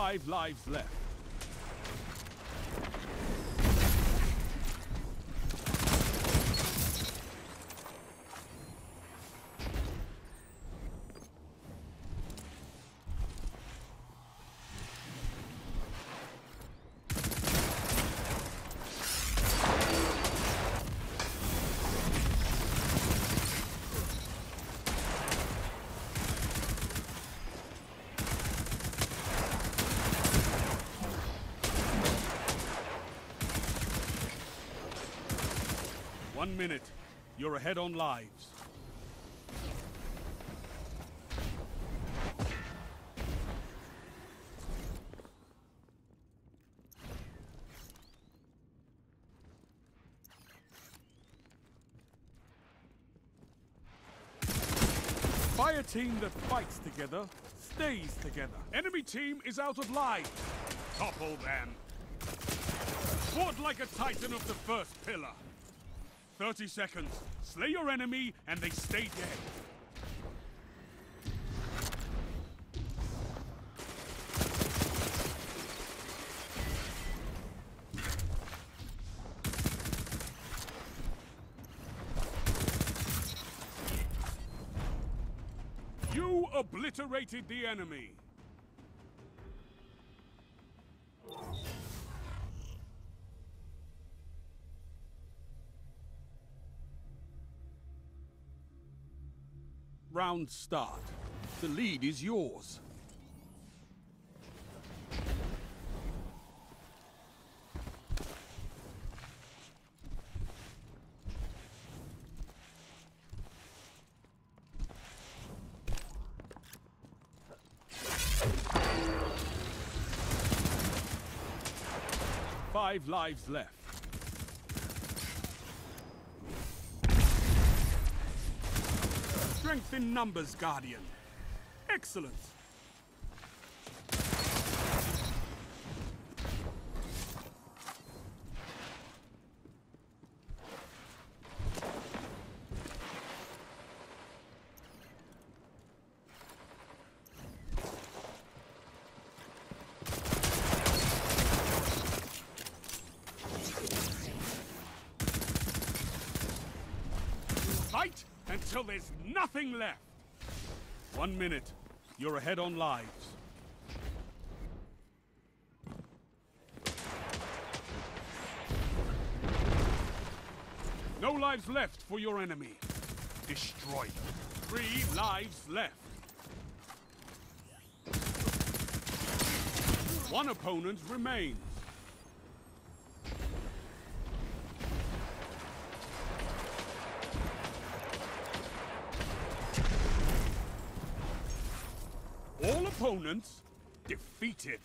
5 lives left. One minute. You're ahead on lives. Fire team that fights together stays together. Enemy team is out of lives. Topple them. Fought like a titan of the first pillar. 30 seconds. Slay your enemy, and they stay dead. You obliterated the enemy. Round start. The lead is yours. Five lives left. Strength in numbers, Guardian. Excellent. Fight until there's nothing left. 1 minute. You're ahead on lives. No lives left for your enemy. Destroy them. 3 lives left. 1 opponent remains. All opponents defeated.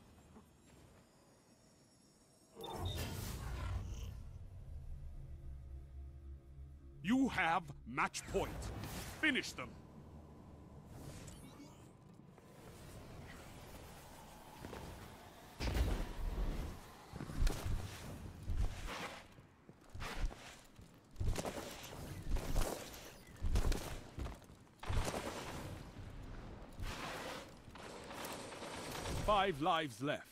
You have match point. Finish them. Five lives left.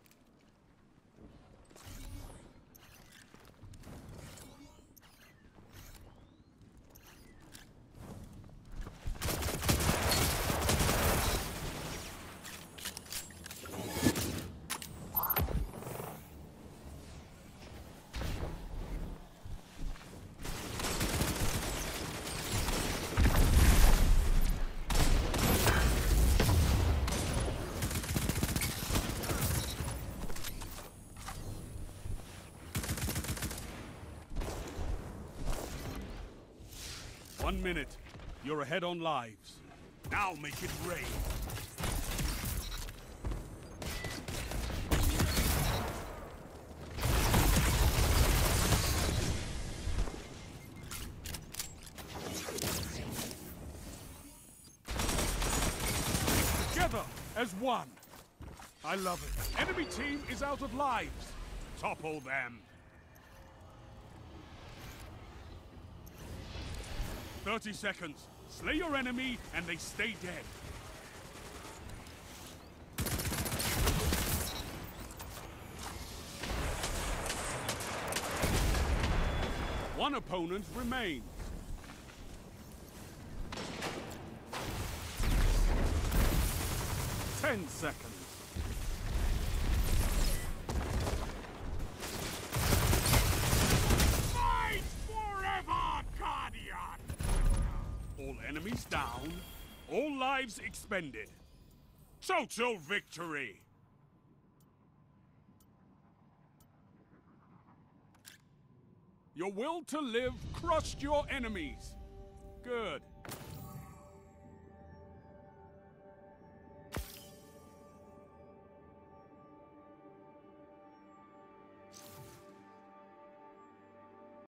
One minute. You're ahead on lives. Now make it rain. Together as one. I love it. Enemy team is out of lives. Topple them. 30 seconds. Slay your enemy and they stay dead. One opponent remains. Ten seconds. Fight forever, Guardian! All enemies down, all lives expended. Total victory! Your will to live crushed your enemies. Good.